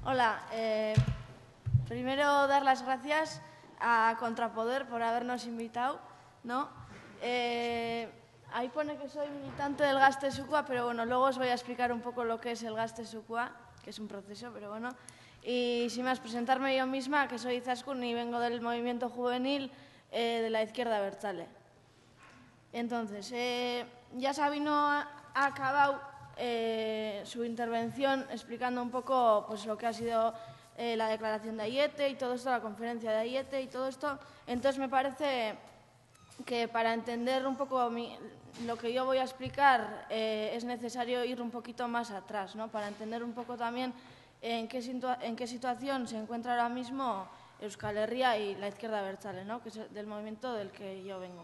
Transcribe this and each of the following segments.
Hola, primero dar las gracias a Contrapoder por habernos invitado, ¿no? Ahí pone que soy militante del Gazte-Zukua, pero bueno, luego os voy a explicar un poco lo que es el Gazte-Zukua, que es un proceso, pero bueno. Y sin más, presentarme yo misma, que soy Izaskun y vengo del movimiento juvenil de la izquierda abertzale. Entonces, ya Sabino ha acabado su intervención explicando un poco pues, lo que ha sido la declaración de Aiete y todo esto, la conferencia de Aiete y todo esto. Entonces, me parece que para entender un poco lo que yo voy a explicar es necesario ir un poquito más atrás, ¿no? Para entender un poco también en qué situación se encuentra ahora mismo Euskal Herria y la izquierda abertzale, ¿no? Que es del movimiento del que yo vengo.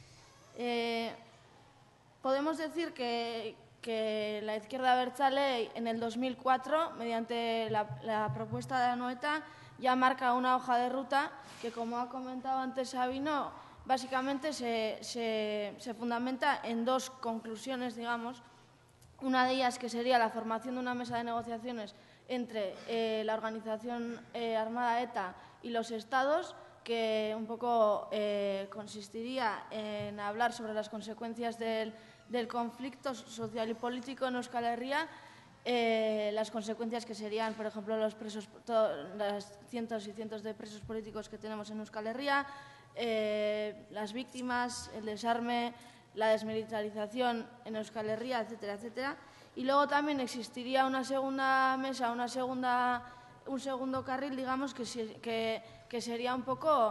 Podemos decir que la izquierda abertzale en el 2004, mediante la propuesta de Anoeta, ya marca una hoja de ruta que, como ha comentado antes Sabino, básicamente se fundamenta en dos conclusiones, digamos. Una de ellas que sería la formación de una mesa de negociaciones entre la organización armada ETA y los estados, que un poco consistiría en hablar sobre las consecuencias del conflicto social y político en Euskal Herria, las consecuencias que serían, por ejemplo, las cientos y cientos de presos políticos que tenemos en Euskal Herria, las víctimas, el desarme, la desmilitarización en Euskal Herria, etcétera, etcétera. Y luego también existiría una segunda mesa, un segundo carril, digamos, que sería un poco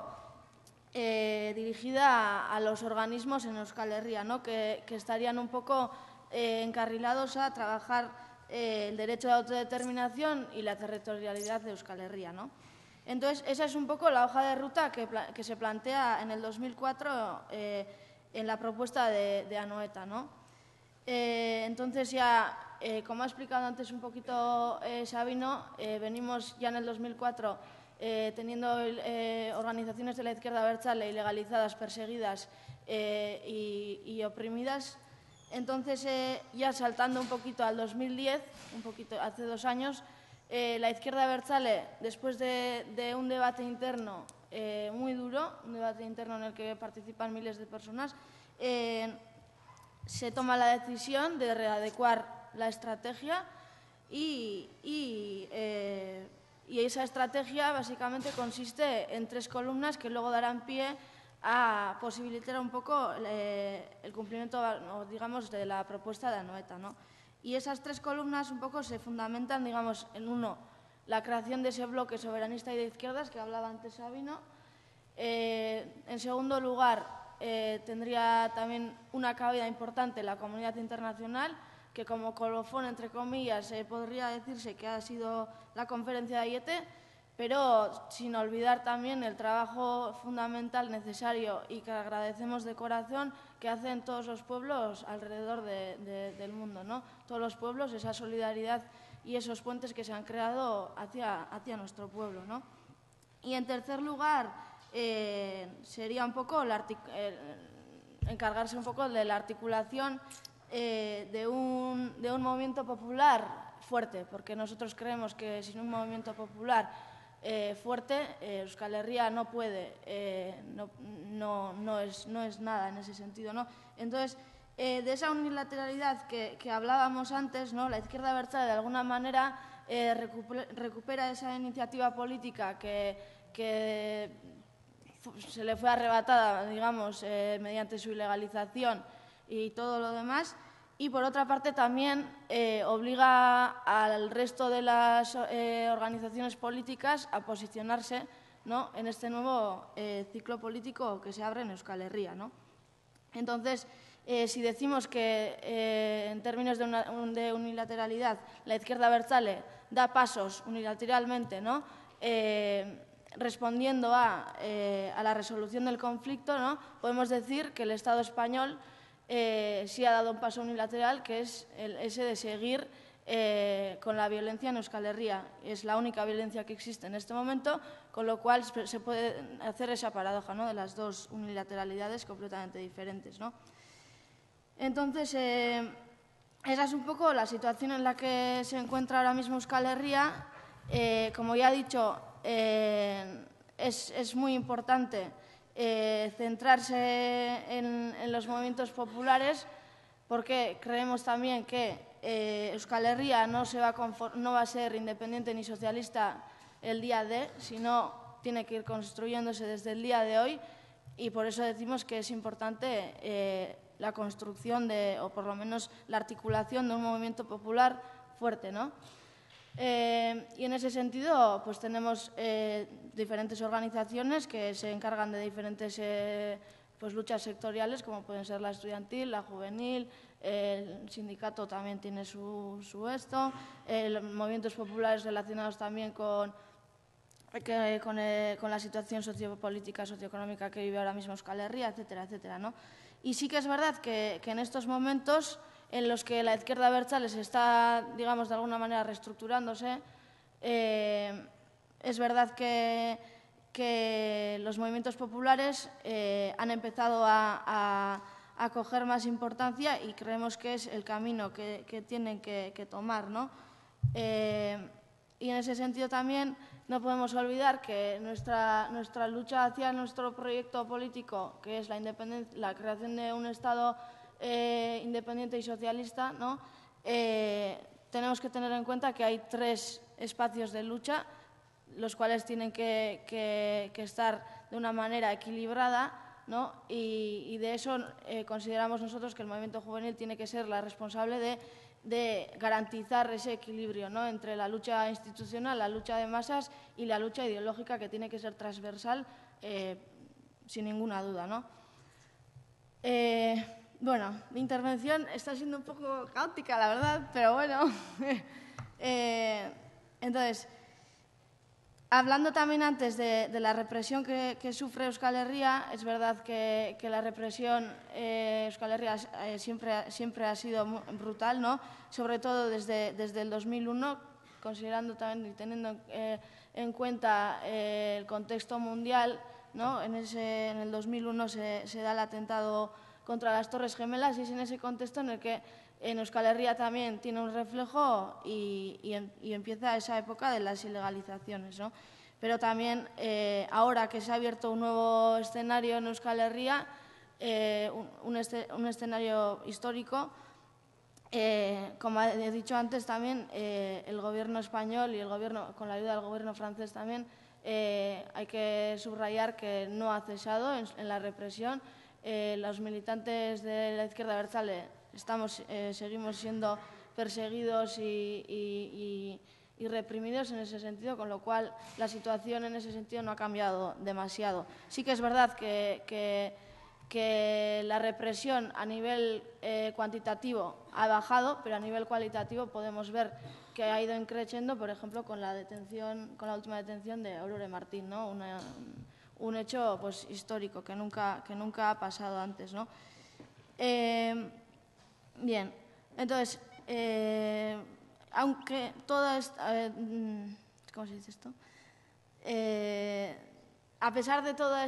dirigida a los organismos en Euskal Herria, ¿no? que estarían un poco encarrilados a trabajar el derecho de autodeterminación y la territorialidad de Euskal Herria, ¿no? Entonces, esa es un poco la hoja de ruta que se plantea en el 2004 en la propuesta de Anoeta, ¿no? Entonces ya, como ha explicado antes un poquito Sabino, venimos ya en el 2004 teniendo organizaciones de la izquierda abertzale ilegalizadas, perseguidas y oprimidas. Entonces, ya saltando un poquito al 2010, hace 2 años, la izquierda abertzale, después de un debate interno muy duro, un debate interno en el que participan miles de personas, se toma la decisión de readecuar la estrategia y esa estrategia básicamente consiste en 3 columnas que luego darán pie a posibilitar un poco el cumplimiento, digamos, de la propuesta de Anoeta, ¿no? Y esas 3 columnas un poco se fundamentan, digamos, en uno, la creación de ese bloque soberanista y de izquierdas que hablaba antes Sabino. En segundo lugar, tendría también una cabida importante la comunidad internacional, que como colofón, entre comillas, podría decirse que ha sido la conferencia de Aiete, pero sin olvidar también el trabajo fundamental necesario y que agradecemos de corazón que hacen todos los pueblos alrededor del mundo, ¿no? Todos los pueblos, esa solidaridad y esos puentes que se han creado hacia nuestro pueblo, ¿no? Y en tercer lugar, sería un poco encargarse un poco de la articulación de un movimiento popular fuerte, porque nosotros creemos que sin un movimiento popular fuerte, Euskal Herria no puede, no es nada en ese sentido, ¿no? Entonces, de esa unilateralidad que hablábamos antes, ¿no? La izquierda abertzale de alguna manera recupera esa iniciativa política que se le fue arrebatada, digamos, mediante su ilegalización y todo lo demás. Y, por otra parte, también obliga al resto de las organizaciones políticas a posicionarse, ¿no? En este nuevo ciclo político que se abre en Euskal Herria, ¿no? Entonces, si decimos que en términos de unilateralidad la izquierda abertzale da pasos unilateralmente, ¿no? Respondiendo a la resolución del conflicto, ¿no? Podemos decir que el Estado español sí ha dado un paso unilateral, que es ese de seguir con la violencia en Euskal Herria. Es la única violencia que existe en este momento, con lo cual se puede hacer esa paradoja, ¿no? De las dos unilateralidades completamente diferentes, ¿no? Entonces, esa es un poco la situación en la que se encuentra ahora mismo Euskal Herria Como ya he dicho, es muy importante centrarse en los movimientos populares, porque creemos también que Euskal Herria no va a ser independiente ni socialista el día de, sino tiene que ir construyéndose desde el día de hoy, y por eso decimos que es importante la construcción o por lo menos la articulación de un movimiento popular fuerte, ¿no? Y en ese sentido, pues tenemos diferentes organizaciones que se encargan de diferentes pues, luchas sectoriales, como pueden ser la estudiantil, la juvenil, el sindicato también tiene su movimientos populares relacionados también con la situación sociopolítica, socioeconómica que vive ahora mismo Euskal Herria, etcétera, etcétera, ¿no? Y sí que es verdad que en estos momentos en los que la izquierda abertzale se está, digamos, de alguna manera reestructurándose, es verdad que los movimientos populares han empezado a coger más importancia, y creemos que es el camino que tienen que tomar, ¿no? Y en ese sentido también no podemos olvidar que nuestra lucha hacia nuestro proyecto político, que es la creación de un Estado independiente y socialista, ¿no? Tenemos que tener en cuenta que hay 3 espacios de lucha, los cuales tienen que estar de una manera equilibrada, ¿no? Y de eso consideramos nosotros que el movimiento juvenil tiene que ser la responsable de garantizar ese equilibrio, ¿no? Entre la lucha institucional, la lucha de masas y la lucha ideológica, que tiene que ser transversal, sin ninguna duda, ¿no? Bueno, mi intervención está siendo un poco caótica, la verdad, pero bueno. Entonces, hablando también antes de la represión que sufre Euskal Herria, es verdad que la represión Euskal Herria siempre ha sido brutal, ¿no? Sobre todo desde el 2001, considerando también y teniendo en cuenta el contexto mundial, ¿no? En el 2001 se da el atentado contra las Torres Gemelas, y es en ese contexto en el que en Euskal Herria también tiene un reflejo y empieza esa época de las ilegalizaciones, ¿no? Pero también ahora que se ha abierto un nuevo escenario en Euskal Herria, un escenario histórico, como he dicho antes también, el gobierno español y con la ayuda del gobierno francés también, hay que subrayar que no ha cesado en la represión. Los militantes de la izquierda abertzale seguimos siendo perseguidos y reprimidos en ese sentido, con lo cual la situación en ese sentido no ha cambiado demasiado. Sí que es verdad que la represión a nivel cuantitativo ha bajado, pero a nivel cualitativo podemos ver que ha ido creciendo, por ejemplo, con la última detención de Aurore Martín, ¿no? Un hecho pues histórico que nunca ha pasado antes, ¿no? Bien, entonces, aunque toda esta... ¿cómo se dice esto? A pesar de toda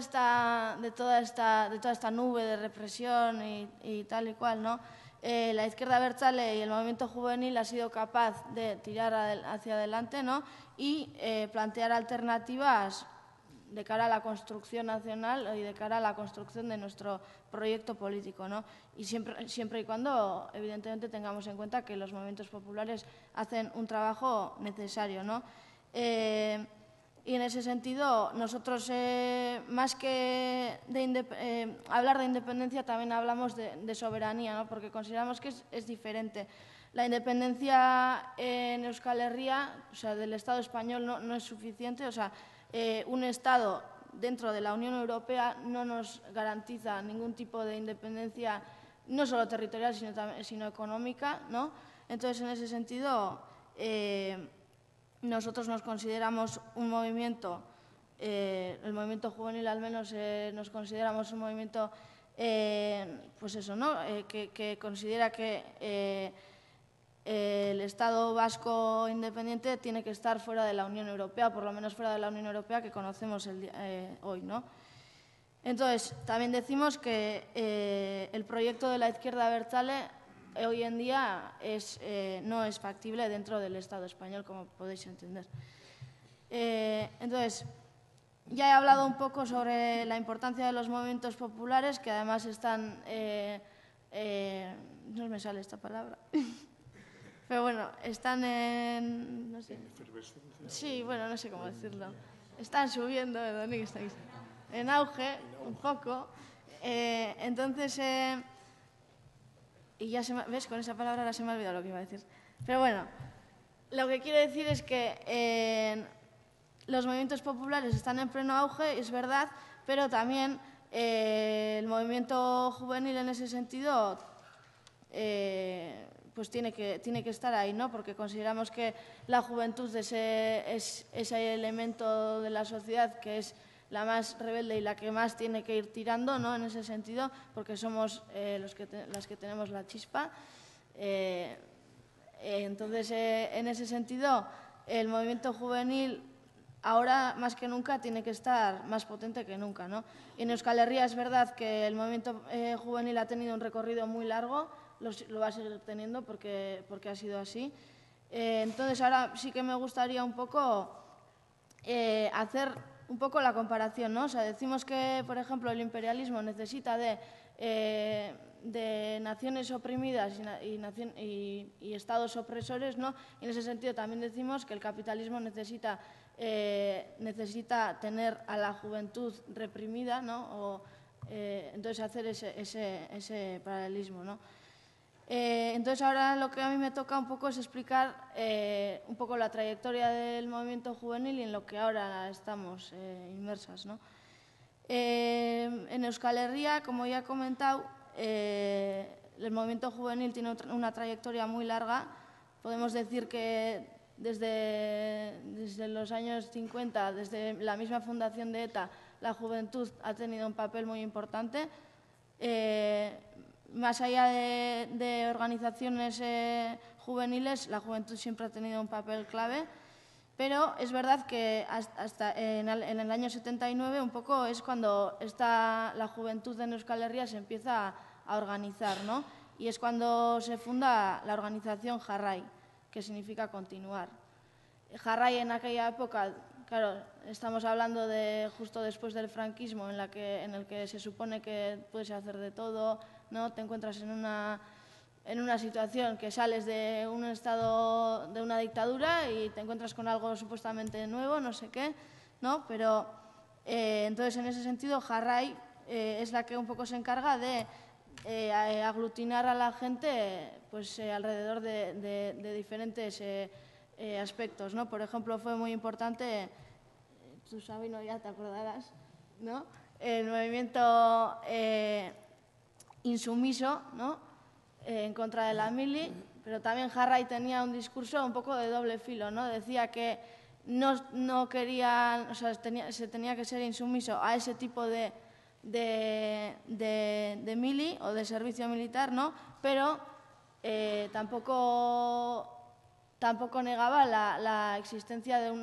esta nube de represión y tal y cual, ¿no? La izquierda abertzale y el movimiento juvenil ha sido capaz de tirar hacia adelante, ¿no? Y plantear alternativas de cara a la construcción nacional y de cara a la construcción de nuestro proyecto político, ¿no? Y siempre y cuando, evidentemente, tengamos en cuenta que los movimientos populares hacen un trabajo necesario, ¿no? Y en ese sentido, nosotros, más que hablar de independencia, también hablamos de soberanía, ¿no? Porque consideramos que es diferente. La independencia en Euskal Herria, o sea, del Estado español, no es suficiente. O sea, un Estado dentro de la Unión Europea no nos garantiza ningún tipo de independencia, no solo territorial, sino económica, ¿no? Entonces, en ese sentido, nosotros nos consideramos un movimiento, el movimiento juvenil al menos nos consideramos un movimiento, pues eso, ¿no? Que considera que el Estado vasco independiente tiene que estar fuera de la Unión Europea, por lo menos fuera de la Unión Europea que conocemos hoy, ¿no? Entonces, también decimos que el proyecto de la izquierda abertzale hoy en día no es factible dentro del Estado español, como podéis entender. Entonces, ya he hablado un poco sobre la importancia de los movimientos populares, que además están... no me sale esta palabra. Pero bueno, están en... no sé. Sí, bueno, no sé cómo decirlo. Están subiendo, en auge, un poco. Entonces, y ya ¿ves? Con esa palabra ahora se me ha olvidado lo que iba a decir. Pero bueno, lo que quiero decir es que los movimientos populares están en pleno auge, es verdad, pero también el movimiento juvenil en ese sentido pues tiene que estar ahí, ¿no? Porque consideramos que la juventud es ese elemento de la sociedad que es la más rebelde y la que más tiene que ir tirando, ¿no? En ese sentido, porque somos las que tenemos la chispa. Entonces, en ese sentido, el movimiento juvenil ahora más que nunca tiene que estar más potente que nunca, ¿no? En Euskal Herria es verdad que el movimiento juvenil ha tenido un recorrido muy largo, lo va a seguir teniendo porque ha sido así. Entonces ahora sí que me gustaría un poco hacer un poco la comparación, ¿no? O sea, decimos que, por ejemplo, el imperialismo necesita de naciones oprimidas y estados opresores, ¿no? Y en ese sentido también decimos que el capitalismo necesita tener a la juventud reprimida, ¿no? Entonces hacer ese paralelismo, ¿no? Entonces ahora lo que a mí me toca un poco es explicar un poco la trayectoria del movimiento juvenil y en lo que ahora estamos inmersas, ¿no? En Euskal Herria, como ya he comentado, el movimiento juvenil tiene una trayectoria muy larga. Podemos decir que desde los años 50, desde la misma fundación de ETA, la juventud ha tenido un papel muy importante. Más allá de organizaciones juveniles, la juventud siempre ha tenido un papel clave, pero es verdad que hasta en el año 79 un poco es cuando la juventud en Euskal Herria se empieza a organizar, ¿no? Y es cuando se funda la organización Jarrai, que significa continuar. Jarrai en aquella época, claro, estamos hablando de justo después del franquismo, en el que se supone que puedes hacer de todo, ¿no? Te encuentras en una situación que sales de un estado, de una dictadura y te encuentras con algo supuestamente nuevo, no sé qué, ¿no? Pero entonces en ese sentido Jarrai es la que un poco se encarga de aglutinar a la gente pues alrededor de diferentes aspectos, ¿no? Por ejemplo, fue muy importante, tú Sabino ya te acordarás, ¿no? El movimiento insumiso, ¿no? En contra de la mili, pero también Jarrai tenía un discurso un poco de doble filo, ¿no? Decía que no querían, o sea, se tenía que ser insumiso a ese tipo de mili o de servicio militar, ¿no? Pero tampoco negaba la existencia de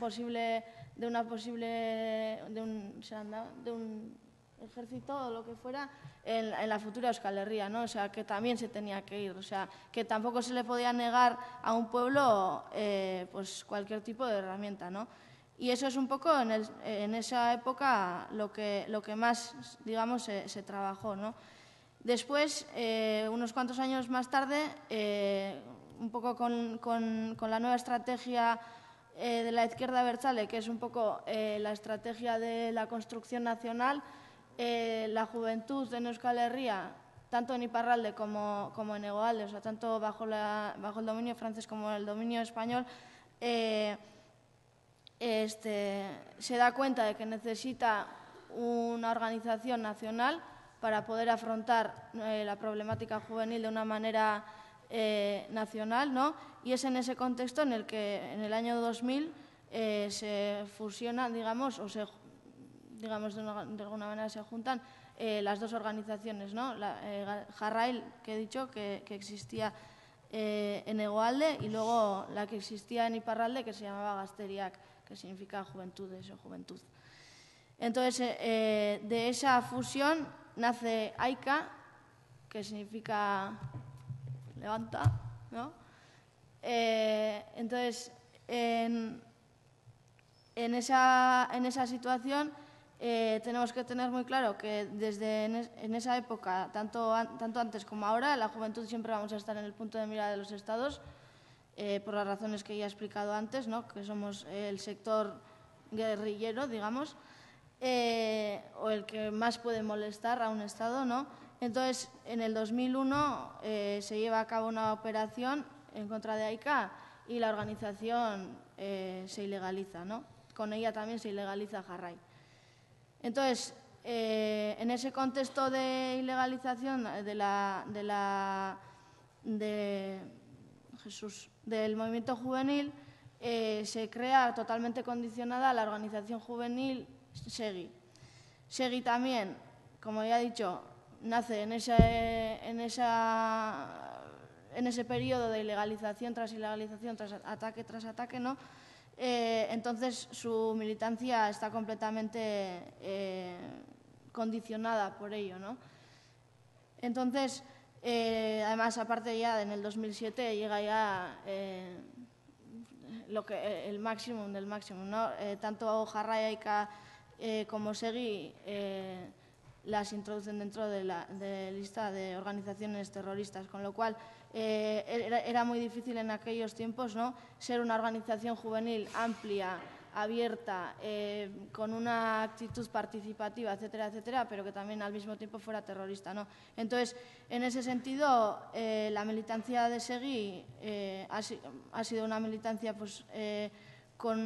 un ejército o lo que fuera en la futura Euskal Herria, ¿no? O sea, que también se tenía que ir, o sea, que tampoco se le podía negar a un pueblo pues cualquier tipo de herramienta, ¿no? Y eso es un poco en esa época lo que más, digamos, se trabajó, ¿no? Después, unos cuantos años más tarde, un poco con la nueva estrategia de la izquierda abertzale, que es un poco la estrategia de la construcción nacional, la juventud en Euskal Herria, tanto en Iparralde como en Hegoalde, o sea, tanto bajo el dominio francés como el dominio español, se da cuenta de que necesita una organización nacional para poder afrontar la problemática juvenil de una manera nacional, ¿no? Y es en ese contexto en el que en el año 2000 se fusionan, digamos, de alguna manera se juntan las dos organizaciones, ¿no? Jarrai, que he dicho que existía en Hegoalde, y luego la que existía en Iparralde, que se llamaba Gazteriak, que significa juventudes o juventud. Entonces, de esa fusión nace AICA, que significa levanta, ¿no? Entonces, en esa situación tenemos que tener muy claro que desde en esa época, tanto antes como ahora, la juventud siempre vamos a estar en el punto de mira de los estados, por las razones que ya he explicado antes, ¿no? Que somos el sector guerrillero, digamos, o el que más puede molestar a un estado, ¿no? Entonces, en el 2001 se lleva a cabo una operación en contra de AICA y la organización se ilegaliza, ¿no? Con ella también se ilegaliza Jarrai. Entonces, en ese contexto de ilegalización del movimiento juvenil, se crea totalmente condicionada la organización juvenil Segi. Segi también, como ya he dicho, nace en ese periodo de ilegalización, tras ataque, ¿no? Entonces su militancia está completamente condicionada por ello, ¿no? Entonces, además, aparte ya en el 2007 llega ya el máximo del máximo, ¿no? Tanto Jarrai, AICA como Segi las introducen dentro de la lista de organizaciones terroristas, con lo cual era muy difícil en aquellos tiempos, ¿no? Ser una organización juvenil amplia, abierta, con una actitud participativa, etcétera, etcétera, pero que también al mismo tiempo fuera terrorista, ¿no? Entonces, en ese sentido, la militancia de Segi ha sido una militancia pues, con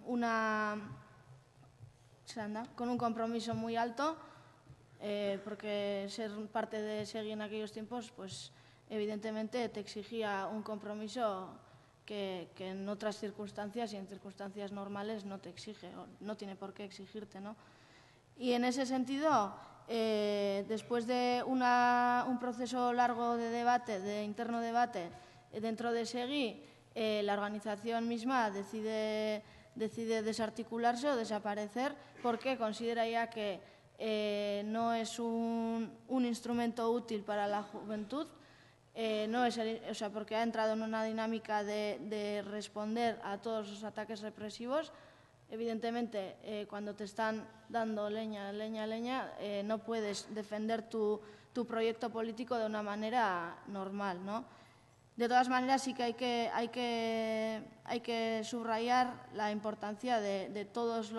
un compromiso muy alto, porque ser parte de Segi en aquellos tiempos, pues evidentemente te exigía un compromiso que en otras circunstancias y en circunstancias normales no te exige, o no tiene por qué exigirte, ¿no? Y en ese sentido, después de un proceso largo de debate, de interno debate dentro de Segi, la organización misma decide desarticularse o desaparecer porque considera ya que no es un instrumento útil para la juventud, porque ha entrado en una dinámica de responder a todos los ataques represivos. Evidentemente, cuando te están dando leña, no puedes defender tu proyecto político de una manera normal, ¿no? De todas maneras, sí que hay que subrayar la importancia de todas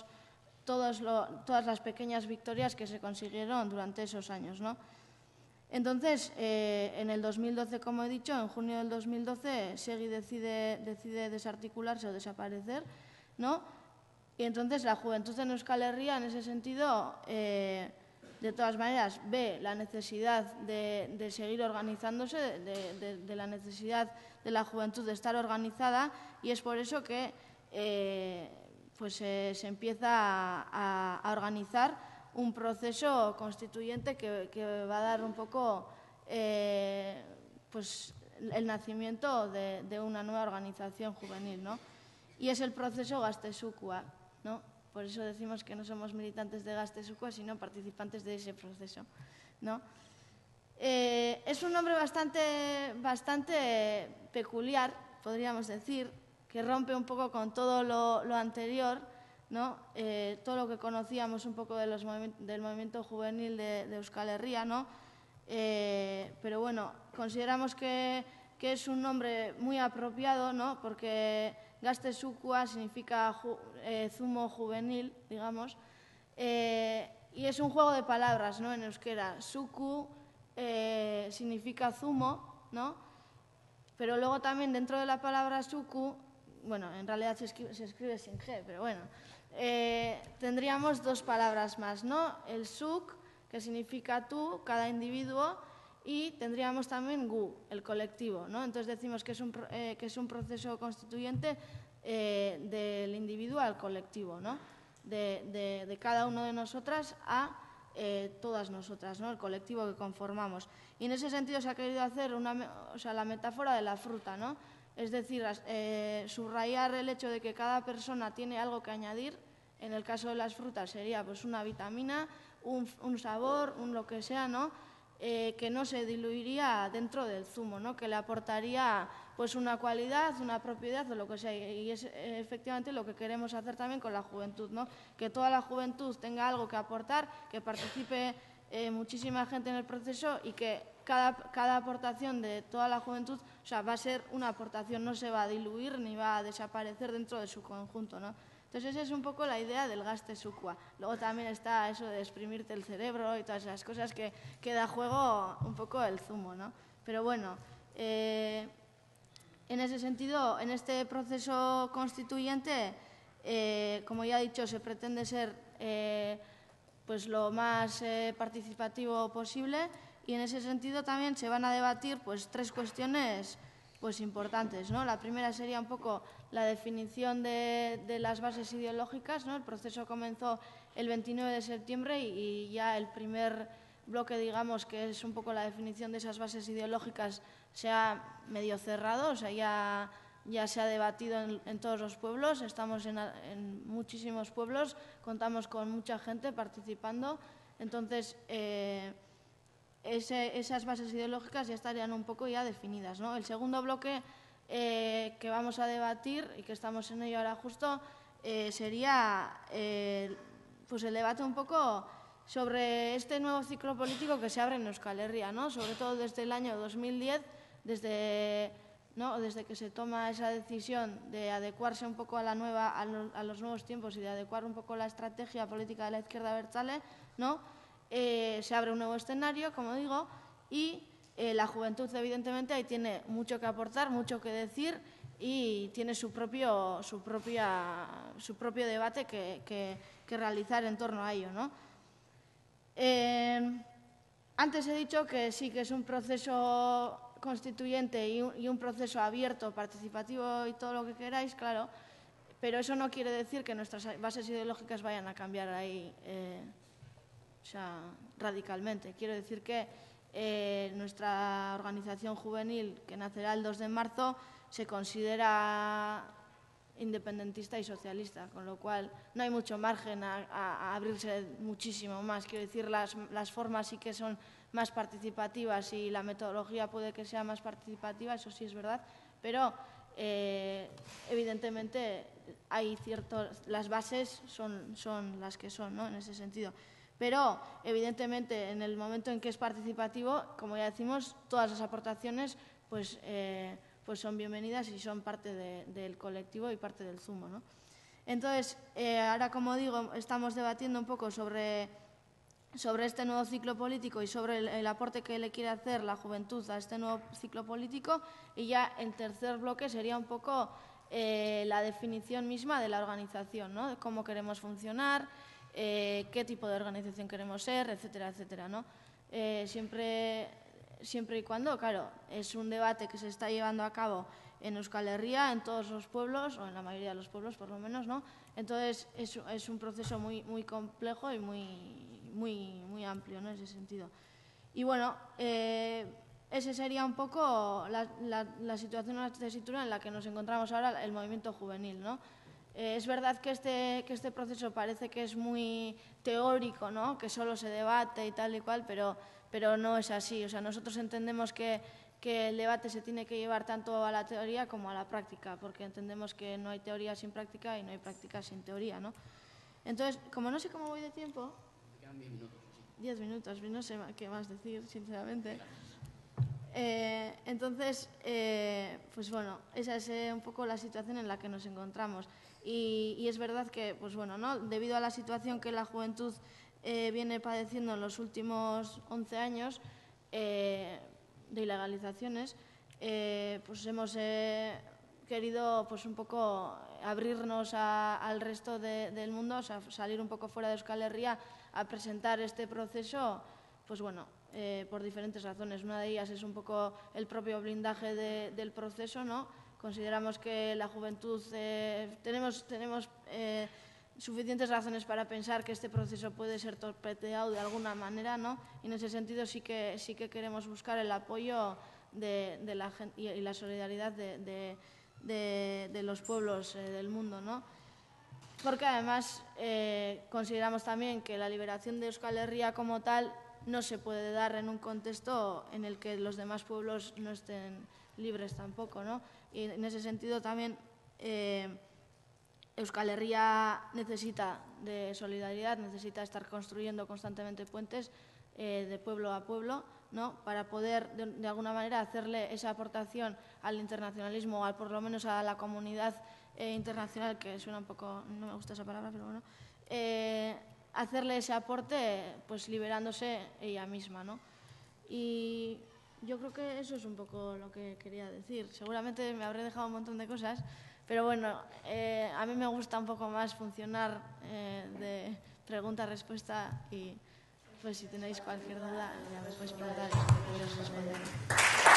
las pequeñas victorias que se consiguieron durante esos años, ¿no? Entonces, en el 2012, como he dicho, en junio del 2012, Segi decide desarticularse o desaparecer, ¿no? Y entonces la juventud en Euskal Herria, en ese sentido, de todas maneras, ve la necesidad de seguir organizándose, de la necesidad de la juventud de estar organizada, y es por eso que se empieza a organizar un proceso constituyente que va a dar un poco el nacimiento de una nueva organización juvenil, ¿no? Y es el proceso Gaztesukua, ¿no? Por eso decimos que no somos militantes de Gaztesukua, sino participantes de ese proceso, ¿no? Es un nombre bastante peculiar, podríamos decir, que rompe un poco con todo lo anterior, ¿no? Todo lo que conocíamos un poco del movimiento juvenil de Euskal Herria, ¿no? Pero bueno, consideramos que es un nombre muy apropiado, ¿no? Porque Gaztesukua significa zumo juvenil, digamos, y es un juego de palabras, ¿no? En euskera, suku significa zumo, ¿no? Pero luego también dentro de la palabra suku, bueno, en realidad se escribe sin G, pero bueno, tendríamos dos palabras más, ¿no? El suk, que significa tú, cada individuo, y tendríamos también gu, el colectivo, ¿no? Entonces decimos que es un proceso constituyente del individuo al colectivo, ¿no? De cada uno de nosotras a todas nosotras, ¿no? El colectivo que conformamos. Y en ese sentido se ha querido hacer la metáfora de la fruta, ¿no? Es decir, subrayar el hecho de que cada persona tiene algo que añadir. En el caso de las frutas sería pues una vitamina, un sabor, un lo que sea, ¿no? que no se diluiría dentro del zumo, ¿no? Que le aportaría pues una cualidad, una propiedad o lo que sea. Y es efectivamente lo que queremos hacer también con la juventud, ¿no? Que toda la juventud tenga algo que aportar, que participe muchísima gente en el proceso y que cada aportación de toda la juventud, o sea, va a ser una aportación, no se va a diluir ni va a desaparecer dentro de su conjunto, ¿no? Entonces esa es un poco la idea del gaste sucua. Luego también está eso de exprimirte el cerebro y todas esas cosas que da juego un poco el zumo, ¿no? Pero bueno, en ese sentido, en este proceso constituyente, como ya he dicho, se pretende ser pues lo más participativo posible, y en ese sentido también se van a debatir pues 3 cuestiones pues importantes, ¿no? La primera sería un poco la definición de las bases ideológicas, ¿no? El proceso comenzó el 29 de septiembre y ya el primer bloque, digamos, que es un poco la definición de esas bases ideológicas, se ha medio cerrado, o sea, ya se ha debatido en todos los pueblos, estamos en muchísimos pueblos, contamos con mucha gente participando, entonces esas bases ideológicas ya estarían un poco ya definidas, ¿no? El segundo bloque que vamos a debatir y que estamos en ello ahora justo sería pues el debate un poco sobre este nuevo ciclo político que se abre en Euskal Herria, ¿no? Sobre todo desde el año 2010, desde que se toma esa decisión de adecuarse un poco a los nuevos tiempos y de adecuar un poco la estrategia política de la izquierda abertzale, ¿no? Se abre un nuevo escenario, como digo, y la juventud evidentemente ahí tiene mucho que aportar, mucho que decir y tiene su propio debate que realizar en torno a ello, ¿no? Antes he dicho que sí, que es un proceso constituyente y un proceso abierto, participativo y todo lo que queráis, claro, pero eso no quiere decir que nuestras bases ideológicas vayan a cambiar ahí o sea, radicalmente. Quiero decir que nuestra organización juvenil, que nacerá el 2 de marzo, se considera independentista y socialista, con lo cual no hay mucho margen a abrirse muchísimo más. Quiero decir, las formas sí que son más participativas y la metodología puede que sea más participativa, eso sí es verdad, pero evidentemente hay las bases son las que son, ¿no? En ese sentido. Pero, evidentemente, en el momento en que es participativo, como ya decimos, todas las aportaciones pues son bienvenidas y son parte del colectivo y parte del zumo, ¿no? Entonces, ahora, como digo, estamos debatiendo un poco sobre este nuevo ciclo político y sobre el aporte que le quiere hacer la juventud a este nuevo ciclo político, y ya en tercer bloque sería un poco la definición misma de la organización, ¿no? De cómo queremos funcionar, qué tipo de organización queremos ser, etcétera, etcétera, ¿no? Siempre y cuando, claro, es un debate que se está llevando a cabo en Euskal Herria, en todos los pueblos, o en la mayoría de los pueblos por lo menos, ¿no? Entonces es un proceso muy, muy complejo y muy amplio, ¿no? En ese sentido. Y bueno, ese sería un poco la situación, la tesitura en la que nos encontramos ahora el movimiento juvenil, ¿no? Es verdad que este proceso parece que es muy teórico, ¿no? Que solo se debate y tal y cual, pero no es así. O sea, nosotros entendemos que el debate se tiene que llevar tanto a la teoría como a la práctica, porque entendemos que no hay teoría sin práctica y no hay práctica sin teoría, ¿no? Entonces, como no sé cómo voy de tiempo... Me quedan 10 minutos. 10 minutos, no sé qué más decir, sinceramente. Entonces, pues bueno, esa es un poco la situación en la que nos encontramos. Y es verdad que, pues bueno, ¿no? Debido a la situación que la juventud viene padeciendo en los últimos 11 años de ilegalizaciones, pues hemos querido pues un poco abrirnos al resto del mundo, o sea, salir un poco fuera de Euskal Herria a presentar este proceso, pues bueno, por diferentes razones. Una de ellas es un poco el propio blindaje del proceso, ¿no? Consideramos que la juventud tenemos suficientes razones para pensar que este proceso puede ser torpedeado de alguna manera, ¿no? Y en ese sentido sí que queremos buscar el apoyo de la gente y la solidaridad de los pueblos del mundo, ¿no? Porque además consideramos también que la liberación de Euskal Herria como tal no se puede dar en un contexto en el que los demás pueblos no estén libres tampoco, ¿no? Y en ese sentido también Euskal Herria necesita de solidaridad, necesita estar construyendo constantemente puentes de pueblo a pueblo, ¿no? Para poder, de alguna manera, hacerle esa aportación al internacionalismo, o por lo menos a la comunidad internacional, que suena un poco, no me gusta esa palabra, pero bueno, hacerle ese aporte pues liberándose ella misma, ¿no? Y yo creo que eso es un poco lo que quería decir. Seguramente me habré dejado un montón de cosas, pero bueno, a mí me gusta un poco más funcionar de pregunta-respuesta y pues si tenéis cualquier duda ya me podéis preguntar y os responderé.